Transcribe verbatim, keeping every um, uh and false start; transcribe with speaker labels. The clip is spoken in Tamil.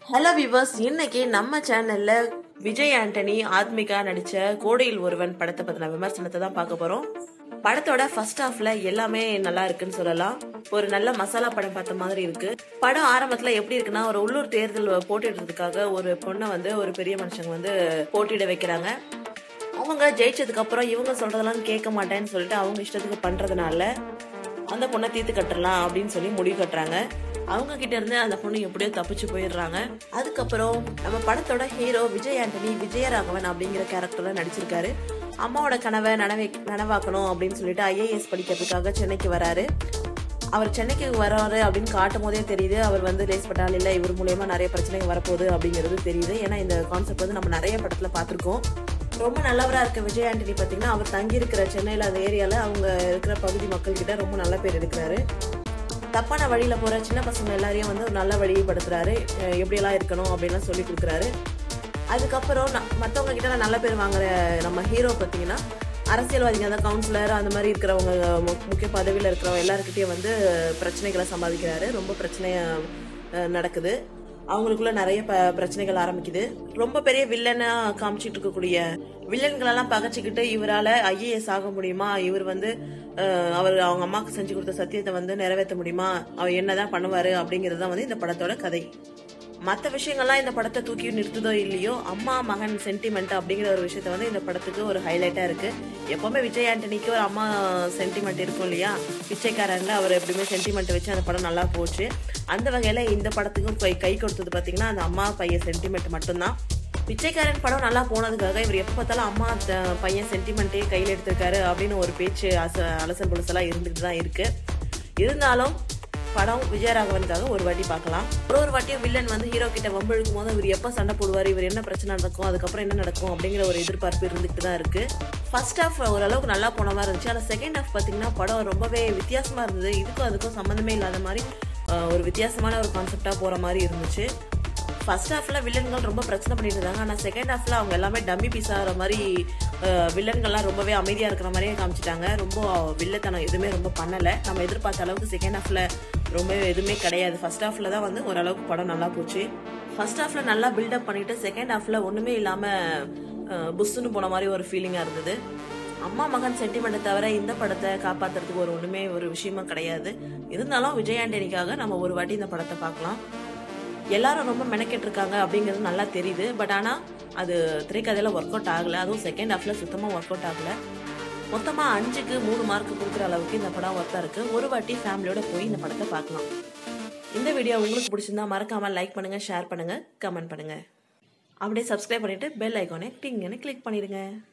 Speaker 1: ஹலோ வியூவர்ஸ், இன்னைக்கு நம்ம சேனல்ல விஜய் ஆண்டனி ஆத்மிகா நடிச்ச கோடையில் ஒருவன் படத்தை பத்தின விமர்சனத்தை தான் பார்க்க போறோம். படத்தோட ஃபர்ஸ்ட் ஹாஃப்ல எல்லாமே நல்லா இருக்குன்னு சொல்லலாம். ஒரு நல்ல மசாலா படம் பார்த்த மாதிரி இருக்கு. படம் ஆரம்பத்துல எப்படி இருக்குன்னா, ஒரு உள்ளூர் தேர்தல் போட்டிடுறதுக்காக ஒரு பொண்ணை வந்து ஒரு பெரிய மனுஷங்க வந்து போட்டியிட வைக்கிறாங்க. அவங்க ஜெயிச்சதுக்கு அப்புறம் இவங்க சொல்றதெல்லாம் கேட்க மாட்டேன்னு சொல்லிட்டு அவங்க இஷ்டத்துக்கு பண்றதுனால அந்த பொண்ணை தீர்த்து கட்டுறலாம் அப்படின்னு சொல்லி முடிவு கட்டுறாங்க. அவங்க கிட்ட இருந்து அந்த பொண்ணு எப்படியோ தப்பிச்சு போயிடுறாங்க. அதுக்கப்புறம் நம்ம படத்தோட ஹீரோ விஜய் ஆண்டனி விஜயராகவன் அப்படிங்கிற கேரக்டர்ல நடிச்சிருக்காரு. அம்மாவோட கனவை நனவை நனவாக்கணும் அப்படின்னு சொல்லிட்டு ஐஏஎஸ் படிக்கிறதுக்காக சென்னைக்கு வராரு. அவர் சென்னைக்கு வராரு அப்படின்னு காட்டும் போதே தெரியுது அவர் வந்து லேஸ்பட்டால் இல்லை, இவர் மூலயமா நிறைய பிரச்சனைகள் வரப்போகுது அப்படிங்கிறது தெரியுது. ஏன்னா இந்த கான்செப்ட் வந்து நம்ம நிறைய படத்துல பார்த்துருக்கோம். ரொம்ப நல்லவராக இருக்க விஜய் ஆண்டனி பார்த்தீங்கன்னா, அவர் தங்கி இருக்கிற சென்னையில் அந்த ஏரியாவில் அவங்க இருக்கிற பகுதி மக்கள் கிட்ட ரொம்ப நல்ல பேர் இருக்கிறாரு. தப்பான வழியில போற சின்ன பசங்க எல்லாரையும் வந்து ஒரு நல்ல வழிப்படுத்துறாரு. எப்படியெல்லாம் இருக்கணும் அப்படின்லாம் சொல்லி கொடுக்குறாரு. அதுக்கப்புறம் மற்றவங்க கிட்ட நல்ல பேர் வாங்குற நம்ம ஹீரோ பார்த்தீங்கன்னா, அரசியல்வாதிங்க அந்த கவுன்சிலர் அந்த மாதிரி இருக்கிறவங்க முக்கிய பதவியில் இருக்கிறவங்க எல்லாருக்கிட்டையும் வந்து பிரச்சனைகளை சம்பாதிக்கிறாரு. ரொம்ப பிரச்சனை நடக்குது. அவங்களுக்குள்ள நிறைய பிரச்சனைகள் ஆரம்பிக்குது. ரொம்ப பெரிய வில்லனா காமிச்சிட்டு இருக்கக்கூடிய வில்லன்களெல்லாம் பகச்சிக்கிட்டு இவரால ஐஏஎஸ் ஆக முடியுமா, இவர் வந்து அவர் அவங்க அம்மாவுக்கு செஞ்சு கொடுத்த சத்தியத்தை வந்து நிறைவேற்ற முடியுமா, அவர் என்னதான் பண்ணுவாரு அப்படிங்கிறது தான் வந்து இந்த படத்தோட கதை. மற்ற விஷயங்கள்லாம் இந்த படத்தை தூக்கி நிறுத்துதோ இல்லையோ, அம்மா மகன் சென்டிமெண்ட் அப்படிங்கிற ஒரு விஷயத்த வந்து இந்த படத்துக்கு ஒரு ஹைலைட்டா இருக்கு. எப்பவுமே விஜய் ஆண்டனிக்கு ஒரு அம்மா சென்டிமெண்ட் இருக்கும் இல்லையா, பிச்சைக்காரன்ல அவர் எப்படியுமே சென்டிமெண்ட் வச்சு அந்த படம் நல்லா போச்சு. அந்த வகையில இந்த படத்துக்கும் கை கை கொடுத்தது பாத்தீங்கன்னா அந்த அம்மா பையன் சென்டிமெண்ட் மட்டும்தான். பிச்சைக்காரன் படம் நல்லா போனதுக்காக இவர் எப்ப பார்த்தாலும் அம்மா பையன் சென்டிமெண்ட்டே கையில் எடுத்திருக்காரு அப்படின்னு ஒரு பேச்சு அச அலசல் புலசலா இருந்துட்டு தான் இருக்கு. இருந்தாலும் படம் விஜயராகவனுக்காக ஒரு வாட்டி பார்க்கலாம். ஒரு ஒரு வாட்டியும் வில்லன் வந்து ஹீரோ கிட்ட வம்பிழுக்கும் போது இவர் எப்ப சண்டை போடுவார், இவர் என்ன பிரச்சனை நடக்கும், அதுக்கப்புறம் என்ன நடக்கும் அப்படிங்கிற ஒரு எதிர்பார்ப்பு இருந்துட்டு தான் இருக்கு. ஃபர்ஸ்ட் ஹாஃப் ஓரளவுக்கு நல்லா போன மாதிரி இருந்துச்சு. ஆனால் செகண்ட் ஹாஃப் பார்த்தீங்கன்னா படம் ரொம்பவே வித்தியாசமா இருந்தது. இதுக்கும் அதுக்கும் சம்மந்தமே இல்லாத மாதிரி ஒரு வித்தியாசமான ஒரு கான்செப்டா போற மாதிரி இருந்துச்சு. ஃபர்ஸ்ட் ஹாஃப்ல வில்லன்கள் ரொம்ப பிரச்சனை பண்ணிட்டு இருந்தாங்க. ஆனால் செகண்ட் ஹாஃப்ல அவங்க எல்லாமே டம்மி பீஸ் ஆகிற மாதிரி வில்லன்கள்லாம் ரொம்பவே அமைதியா இருக்கிற மாதிரியே காமிச்சிட்டாங்க. ரொம்ப வில்லத்தனம் எதுவுமே ரொம்ப பண்ணலை. நம்ம எதிர்பார்த்த அளவுக்கு செகண்ட் ஹாஃப்ல ரொம்ப எதுவுமே கிடையாது. ஃபர்ஸ்ட் ஹாஃப்ல தான் வந்து ஓரளவுக்கு படம் நல்லா போச்சு. ஃபர்ஸ்ட் ஹாஃப்ல நல்லா பில்டப் பண்ணிட்டு செகண்ட் ஹாஃப்ல ஒண்ணுமே இல்லாம புஷ்னு போன மாதிரி ஒரு ஃபீலிங்கா இருந்தது. அம்மா மகன் சென்டிமெண்ட்டை தவிர இந்த படத்தை காப்பாத்துறதுக்கு ஒரு ஒண்ணுமே ஒரு விஷயமா கிடையாது. இருந்தாலும் விஜய் ஆண்டனிக்காக நம்ம ஒரு வாட்டி இந்த படத்தை பார்க்கலாம். எல்லாரும் ரொம்ப மெனக்கெட்டு இருக்காங்க அப்படிங்கிறது நல்லா தெரியுது. பட் ஆனா அது திரைக்கதையில ஒர்க் அவுட் ஆகல. அதுவும் செகண்ட் ஹாஃப்ல சுத்தமா ஒர்க் அவுட் ஆகல. மொத்தமா அஞ்சுக்கு மூணு மார்க் கொடுக்குற அளவுக்கு இந்த படம் ஒர்த்தா இருக்கு. ஒரு வாட்டி ஃபேமிலியோட போய் இந்த படத்தை பார்க்கலாம். இந்த வீடியோ உங்களுக்கு பிடிச்சிருந்தா மறக்காம லைக் பண்ணுங்க, ஷேர் பண்ணுங்க, கமெண்ட் பண்ணுங்க. அப்படியே சப்ஸ்கிரைப் பண்ணிட்டு பெல் ஐக்கானே டிங்னு கிளிக் பண்ணிடுங்க.